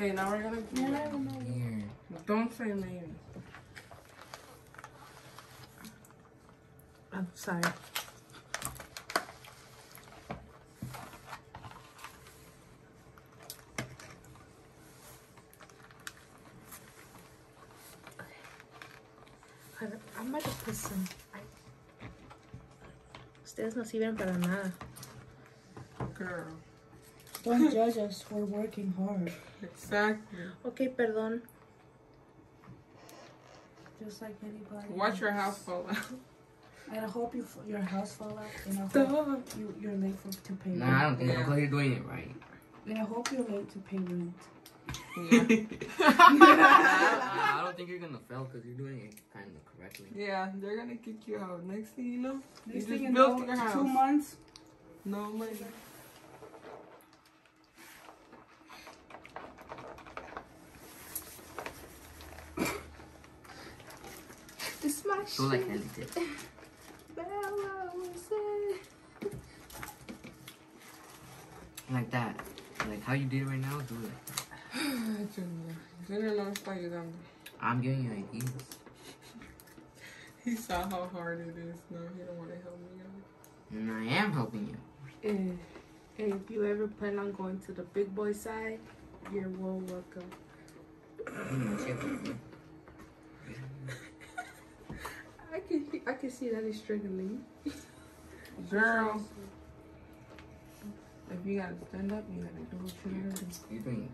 Okay, now we're gonna do Here. Don't say maybe. I'm sorry. I'm about to put some. Ustedes no sirven para nada. Girl. Don't judge us. We're working hard. Exactly. Okay, perdón. Just like anybody. Watch your else. house fall out. And I hope your house fall out. And I hope you're late to pay rent. Nah, I don't think so. Yeah. Because you're doing it right. And I hope you're late to pay rent. I don't think you're gonna fail because you're doing it kind of correctly. Yeah, they're gonna kick you out. Next thing you know, Next you thing just you built know, your house. 2 months. No money. This is my So like Andy did. Like that. Like how you did it right now, do it like that. Junior no está ayudando. I'm giving you ideas. He saw how hard it is. No, he don't want to help me out. And I am helping you. And if you ever plan on going to the big boy side, you're well welcome. I can see that he's struggling. Girl, if you gotta stand up, you gotta do what you gotta do. You're doing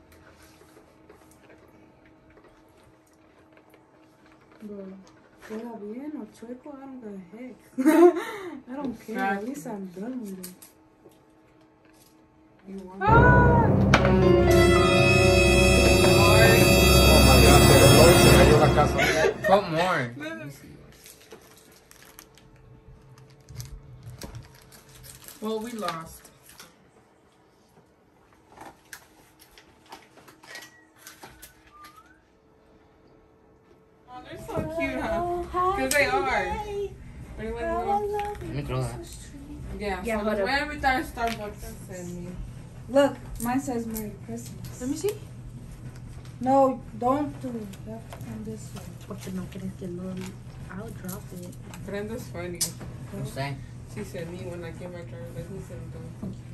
Bro, queda bien or chueco, I don't give a heck. I don't care. At least I'm done with it. You want Put more. Well, we lost. Oh, they're so cute, huh? Because they are. They're like little. Let me throw that. Yeah, Yeah, so hold the up. way every time Starbucks send me. Look, mine says Merry Christmas. Let me see. No, don't do that on this one. Porque no quieres que lo... I'll drop it. Brenda's funny. What's that? She said me when I get my driver's license and